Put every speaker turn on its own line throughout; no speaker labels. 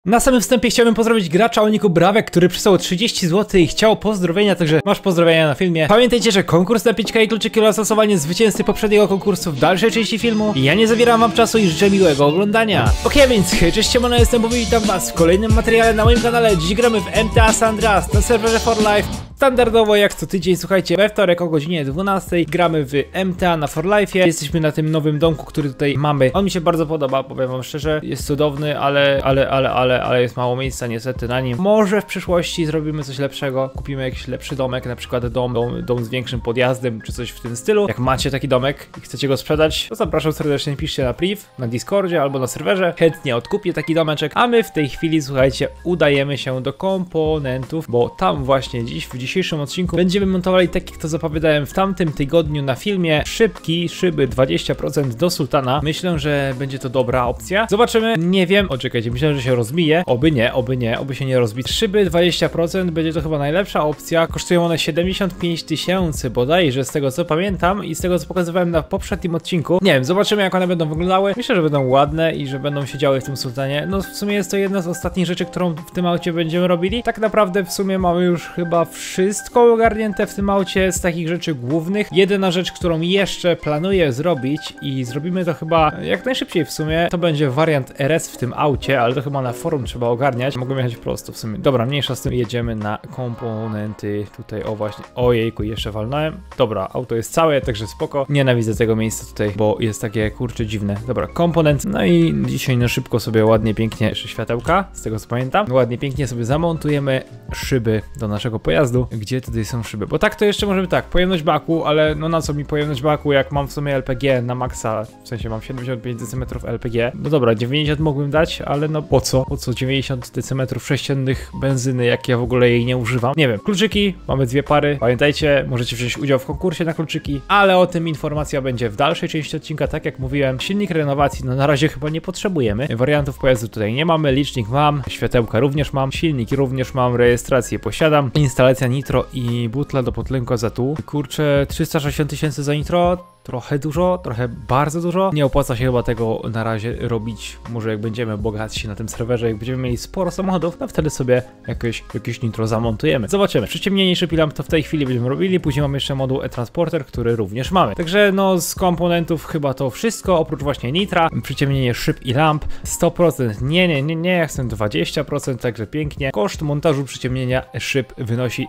Na samym wstępie chciałbym pozdrowić gracza o niku Brawek, który przysłał 30 zł i chciał pozdrowienia, także masz pozdrowienia na filmie. Pamiętajcie, że konkurs na 5K i kluczyki oraz losowanie zwycięzcy poprzedniego konkursu w dalszej części filmu. I ja nie zabieram wam czasu i życzę miłego oglądania. Okej, więc cześć, siemano, jestem Bobby, witam was w kolejnym materiale na moim kanale. Dziś gramy w MTA San Andreas na serwerze For Life. Standardowo jak co tydzień, słuchajcie, we wtorek o godzinie 12 gramy w MTA na For Life. Jesteśmy na tym nowym domku, który tutaj mamy. On mi się bardzo podoba, powiem wam szczerze. Jest cudowny, ale jest mało miejsca niestety na nim. Może w przyszłości zrobimy coś lepszego. Kupimy jakiś lepszy domek, na przykład dom z większym podjazdem, czy coś w tym stylu. Jak macie taki domek i chcecie go sprzedać, to zapraszam serdecznie, piszcie na priv, na Discordzie albo na serwerze. Chętnie odkupię taki domeczek. A my w tej chwili, słuchajcie, udajemy się do komponentów, bo tam właśnie dziś, w dzisiejszym odcinku będziemy montowali, tak jak to zapowiadałem w tamtym tygodniu na filmie, szyby 20% do sultana. Myślę, że będzie to dobra opcja. Zobaczymy, nie wiem, czekajcie, myślę, że się rozbije. Oby się nie rozbić. Szyby 20% będzie to chyba najlepsza opcja. Kosztują one 75 000 bodajże, z tego co pamiętam i z tego co pokazywałem na poprzednim odcinku. Nie wiem, zobaczymy jak one będą wyglądały. Myślę, że będą ładne i że będą się działy w tym sultanie. No w sumie jest to jedna z ostatnich rzeczy, którą w tym aucie będziemy robili. Tak naprawdę w sumie mamy już chyba wszystko ogarnięte w tym aucie z takich rzeczy głównych. Jedyna rzecz, którą jeszcze planuję zrobić i zrobimy to chyba jak najszybciej w sumie, to będzie wariant RS w tym aucie, ale to chyba na forum trzeba ogarniać. Mogę jechać prosto w sumie. Dobra, mniejsza z tym, jedziemy na komponenty. Tutaj, o właśnie, ojejku, jeszcze walnąłem. Dobra, auto jest całe, także spoko. Nienawidzę tego miejsca tutaj, bo jest takie, kurczę, dziwne. Dobra, komponent. No i dzisiaj na szybko sobie ładnie, pięknie, jeszcze światełka, z tego co pamiętam. Ładnie, pięknie sobie zamontujemy szyby do naszego pojazdu. Gdzie tutaj są szyby? Bo tak to jeszcze możemy tak, pojemność baku, ale no na co mi pojemność baku, jak mam w sumie LPG na maksa, w sensie mam 75 cm LPG. No dobra, 90 mógłbym dać, ale no po co? Po co 90 cm sześciennych benzyny, jak ja w ogóle jej nie używam? Nie wiem. Kluczyki, mamy dwie pary. Pamiętajcie, możecie wziąć udział w konkursie na kluczyki, ale o tym informacja będzie w dalszej części odcinka, tak jak mówiłem. Silnik renowacji, no na razie chyba nie potrzebujemy. Wariantów pojazdu tutaj nie mamy, licznik mam, światełka również mam, silnik również mam, rejestrację posiadam, instalacja nitro i butla do potlenku azotu. Kurczę, 360 000 za nitro. Trochę dużo, trochę bardzo dużo. Nie opłaca się chyba tego na razie robić. Może jak będziemy bogatsi na tym serwerze, jak będziemy mieli sporo samochodów, to wtedy sobie jakieś nitro zamontujemy. Zobaczymy. Przyciemnienie szyb i lamp to w tej chwili będziemy robili. Później mamy jeszcze moduł e-transporter, który również mamy. Także no z komponentów chyba to wszystko, oprócz właśnie nitra. Przyciemnienie szyb i lamp 100%. Nie, ja chcę 20%, także pięknie. Koszt montażu przyciemnienia szyb wynosi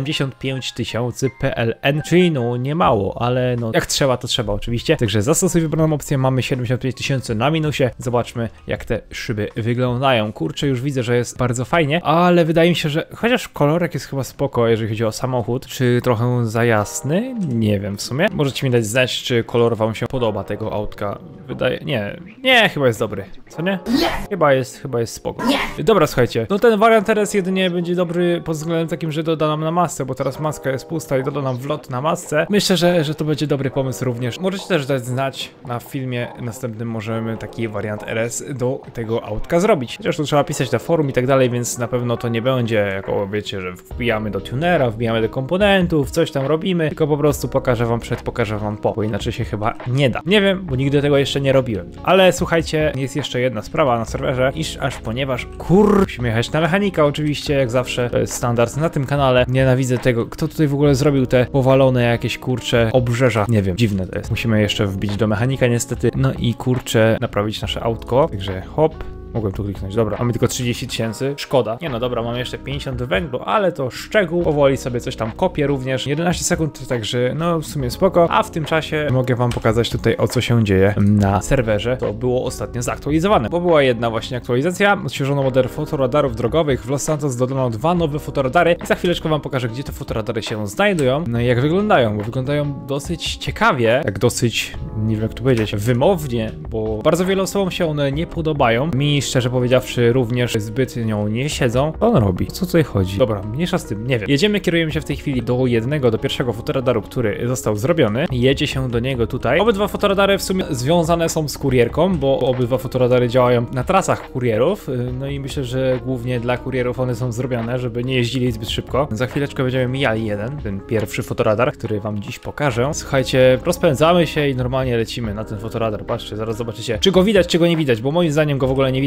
75 000 PLN, czyli no nie mało, ale no jak trzeba to trzeba oczywiście. Także zastosuj wybraną opcję, mamy 75 000 na minusie. Zobaczmy jak te szyby wyglądają. Kurczę, już widzę, że jest bardzo fajnie, ale wydaje mi się, że chociaż kolorek jest chyba spoko, jeżeli chodzi o samochód. Czy trochę za jasny? Nie wiem w sumie. Możecie mi dać znać, czy kolor wam się podoba tego autka. Wydaje... Nie, chyba jest dobry. Co nie? Chyba jest spoko. Dobra, słuchajcie. No ten wariant teraz jedynie będzie dobry pod względem takim, że doda nam na masce, bo teraz maska jest pusta i doda nam wlot na masce. Myślę, że to będzie dobry pomysł również. Możecie też dać znać na filmie następnym, możemy taki wariant RS do tego autka zrobić. Chociaż to trzeba pisać na forum i tak dalej, więc na pewno to nie będzie jako, wiecie, że wbijamy do tunera, wbijamy do komponentów, coś tam robimy, tylko po prostu pokażę wam przed, pokażę wam po, bo inaczej się chyba nie da. Nie wiem, bo nigdy tego jeszcze nie robiłem. Ale słuchajcie, jest jeszcze jedna sprawa na serwerze, ponieważ musimy jechać na mechanika oczywiście, jak zawsze, to jest standard na tym kanale. Nienawidzę tego, kto tutaj w ogóle zrobił te powalone jakieś, kurcze, obrzeża. Nie wiem, dziwne to jest. Musimy jeszcze wbić do mechanika niestety. No i kurczę, naprawić nasze autko. Także hop. Mogłem tu kliknąć, dobra, mamy tylko 30 000, szkoda. Nie no dobra, mamy jeszcze 50 węglu, ale to szczegół, powoli sobie coś tam kopię również. 11 sekund, także no w sumie spoko. A w tym czasie mogę wam pokazać tutaj, o co się dzieje na serwerze. To było ostatnio zaktualizowane, bo była jedna właśnie aktualizacja. Odświeżono model fotoradarów drogowych. W Los Santos dodano 2 nowe fotoradary i za chwileczkę wam pokażę, gdzie te fotoradary się znajdują. No i jak wyglądają, bo wyglądają dosyć ciekawie, tak dosyć, nie wiem jak to powiedzieć, wymownie, bo bardzo wielu osobom się one nie podobają. Mi szczerze powiedziawszy również zbytnio nie siedzą. Co on robi? Co tutaj chodzi? Dobra, mniejsza z tym, nie wiem. Jedziemy, kierujemy się w tej chwili do pierwszego fotoradaru, który został zrobiony. Jedzie się do niego tutaj. Obydwa fotoradary w sumie związane są z kurierką, bo obydwa fotoradary działają na trasach kurierów. No i myślę, że głównie dla kurierów one są zrobione, żeby nie jeździli zbyt szybko. Za chwileczkę będziemy mijali ten pierwszy fotoradar, który wam dziś pokażę. Słuchajcie, rozpędzamy się i normalnie lecimy na ten fotoradar. Patrzcie, zaraz zobaczycie, czy go widać, czy go nie widać, bo moim zdaniem go w ogóle nie widać.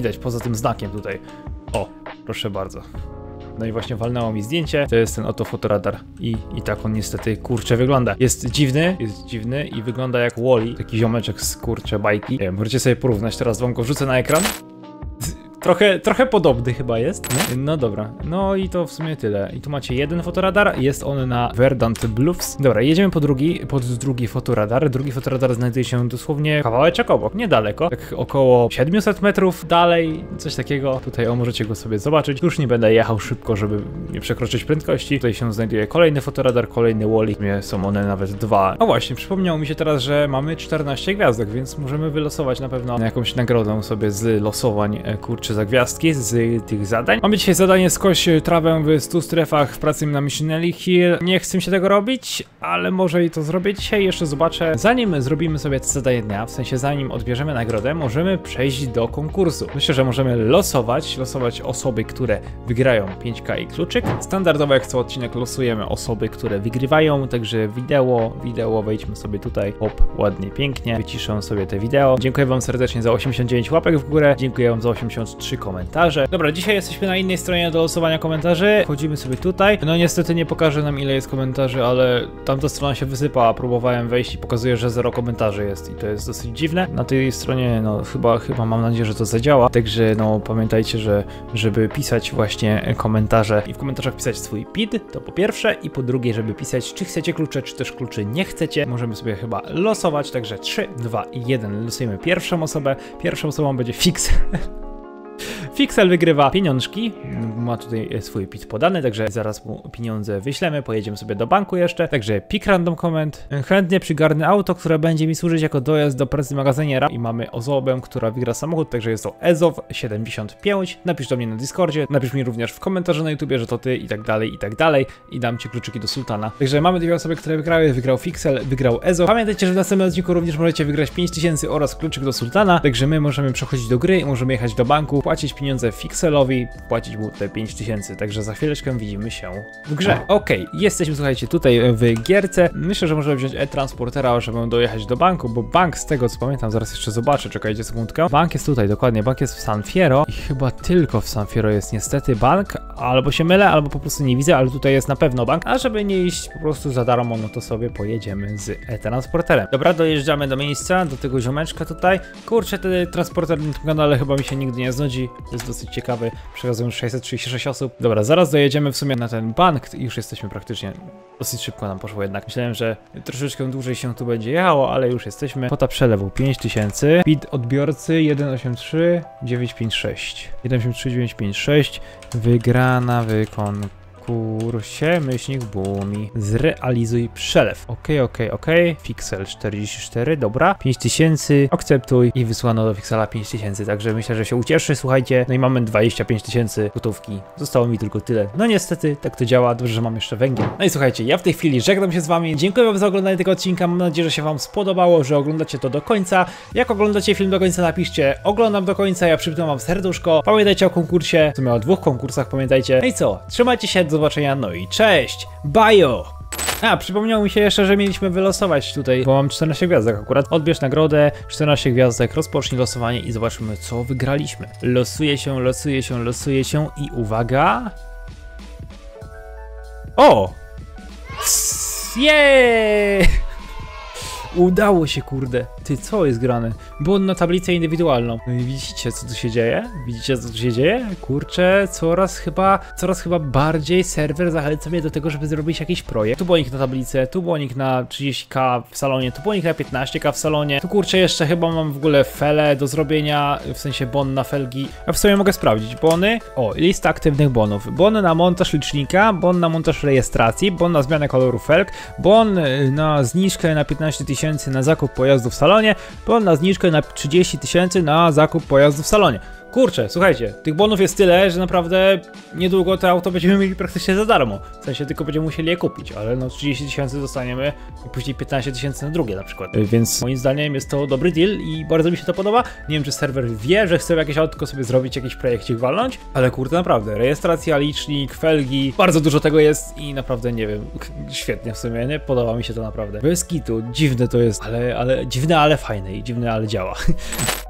widać poza tym znakiem tutaj. O, proszę bardzo. No i właśnie walnęło mi zdjęcie, to jest ten oto fotoradar i tak on niestety kurczę wygląda. Jest dziwny i wygląda jak Wall-E, taki ziomeczek z kurczę bajki. Możecie sobie porównać, teraz wam go wrzucę na ekran. Trochę podobny chyba jest, nie? No dobra, no i to w sumie tyle. I tu macie jeden fotoradar, jest on na Verdant Bluffs. Dobra, jedziemy pod drugi fotoradar. Drugi fotoradar znajduje się dosłownie kawałeczek obok, niedaleko, tak około 700 metrów dalej, coś takiego. Tutaj możecie go sobie zobaczyć. Już nie będę jechał szybko, żeby nie przekroczyć prędkości. Tutaj się znajduje kolejny fotoradar, kolejny Wall-E. W sumie są one nawet dwa. No właśnie, przypomniało mi się teraz, że mamy 14 gwiazdek, więc możemy wylosować na pewno jakąś nagrodę sobie z losowań, kurczę, za gwiazdki z tych zadań. Mamy dzisiaj zadanie skoś trawę w 100 strefach w pracy na Missionary Hill. Nie chcę się tego robić, ale może i to zrobię dzisiaj, jeszcze zobaczę. Zanim zrobimy sobie te zadanie dnia, w sensie zanim odbierzemy nagrodę, możemy przejść do konkursu. Myślę, że możemy losować osoby, które wygrają 5K i kluczyk. Standardowo jak co odcinek losujemy osoby, które wygrywają, także wideo, wejdźmy sobie tutaj, hop, ładnie, pięknie, wyciszę sobie te wideo. Dziękuję wam serdecznie za 89 łapek w górę, dziękuję wam za 83 komentarze. Dobra, dzisiaj jesteśmy na innej stronie do losowania komentarzy. Wchodzimy sobie tutaj. No niestety nie pokażę nam ile jest komentarzy, ale tamta strona się wysypała. Próbowałem wejść i pokazuje, że 0 komentarzy jest i to jest dosyć dziwne. Na tej stronie no chyba mam nadzieję, że to zadziała. Także no pamiętajcie, żeby pisać właśnie komentarze i w komentarzach pisać swój PID, to po pierwsze, i po drugie, żeby pisać czy chcecie klucze, czy też kluczy nie chcecie. Możemy sobie chyba losować, także 3, 2 i 1. Losujemy pierwszą osobę. Pierwszą osobą będzie Fix. Fixel wygrywa pieniążki, ma tutaj swój PIT podany, także zaraz mu pieniądze wyślemy, pojedziemy sobie do banku jeszcze, także pick random comment. Chętnie przygarnę auto, które będzie mi służyć jako dojazd do pracy w magazynie i mamy osobę, która wygra samochód, także jest to Ezow75, napisz do mnie na Discordzie, napisz mi również w komentarzu na YouTubie, że to ty i tak dalej i dam ci kluczyki do sultana. Także mamy dwie osoby, które wygrały, wygrał Fixel, wygrał Ezow. Pamiętajcie, że w następnym odcinku również możecie wygrać 5000 oraz kluczyk do sultana, także my możemy przechodzić do gry, możemy jechać do banku, płacić pieniądze Fixelowi, płacić mu te 5000, także za chwileczkę widzimy się w grze. Okej, jesteśmy, słuchajcie, tutaj w gierce. Myślę, że możemy wziąć e-transportera, żeby dojechać do banku, bo bank, z tego co pamiętam, zaraz jeszcze zobaczę, czekajcie sekundkę. Bank jest tutaj, dokładnie, bank jest w San Fierro i chyba tylko w San Fierro jest niestety bank, albo się mylę, albo po prostu nie widzę, ale tutaj jest na pewno bank, a żeby nie iść po prostu za darmo, no to sobie pojedziemy z e-transporterem. Dobra, dojeżdżamy do miejsca, do tego ziomeczka tutaj. Kurczę, ten transporter na tym kanale chyba mi się nigdy nie znudzi, to jest dosyć ciekawy, przekazują 636 osób. Dobra, zaraz dojedziemy w sumie na ten bank i już jesteśmy praktycznie, dosyć szybko nam poszło jednak. Myślałem, że troszeczkę dłużej się tu będzie jechało, ale już jesteśmy. Kwota przelewu 5000, PID odbiorcy 183 956, 183 956, wygrana w konkursie, myślnik Bumi. Zrealizuj przelew. Okej. Fixel 44, dobra. 5000, akceptuj i wysłano do Fixela 5000, także myślę, że się ucieszy, słuchajcie. No i mamy 25 000 gotówki. Zostało mi tylko tyle. No niestety, tak to działa. Dobrze, że mam jeszcze węgiel. No i słuchajcie, ja w tej chwili żegnam się z wami. Dziękuję wam za oglądanie tego odcinka. Mam nadzieję, że się wam spodobało, że oglądacie to do końca. Jak oglądacie film do końca, napiszcie oglądam do końca, ja przypnę wam serduszko. Pamiętajcie o konkursie. W sumie o 2 konkursach, pamiętajcie. No i co? Trzymajcie się, do zobaczenia, no i cześć! Bajo! A, przypomniało mi się jeszcze, że mieliśmy wylosować tutaj, bo mam 14 gwiazdek akurat. Odbierz nagrodę, 14 gwiazdek, rozpocznij losowanie i zobaczymy, co wygraliśmy. Losuje się i uwaga... O! Jeee! Udało się, kurde. Ty, co jest grane? Było na tablicę indywidualną. No i widzicie, co tu się dzieje? Widzicie, co tu się dzieje? Kurczę, coraz chyba bardziej serwer zachęca mnie do tego, żeby zrobić jakiś projekt. Tu błonik na tablicę, tu błonik na 30k w salonie, tu błonik na 15k w salonie. Tu kurczę, jeszcze chyba mam w ogóle felę do zrobienia, w sensie bon na felgi. A w sumie mogę sprawdzić. Bony. O, lista aktywnych bonów. Bon na montaż licznika, bon na montaż rejestracji, bon na zmianę koloru felg, bon na zniżkę na 15 000 na zakup pojazdu w salonie, bon na zniżkę na 30 000 na zakup pojazdu w salonie. Kurczę, słuchajcie, tych bonów jest tyle, że naprawdę niedługo to auto będziemy mieli praktycznie za darmo. W sensie tylko będziemy musieli je kupić, ale no 30 000 dostaniemy i później 15 000 na drugie na przykład. Więc moim zdaniem jest to dobry deal i bardzo mi się to podoba. Nie wiem, czy serwer wie, że chcę jakieś autko sobie zrobić, jakiś projekcik walnąć, ale kurde, naprawdę, rejestracja, licznik, felgi, bardzo dużo tego jest i naprawdę nie wiem, świetnie w sumie, nie? Podoba mi się to naprawdę. Bez kitu, dziwne to jest, ale dziwne, ale fajne i dziwne, ale działa.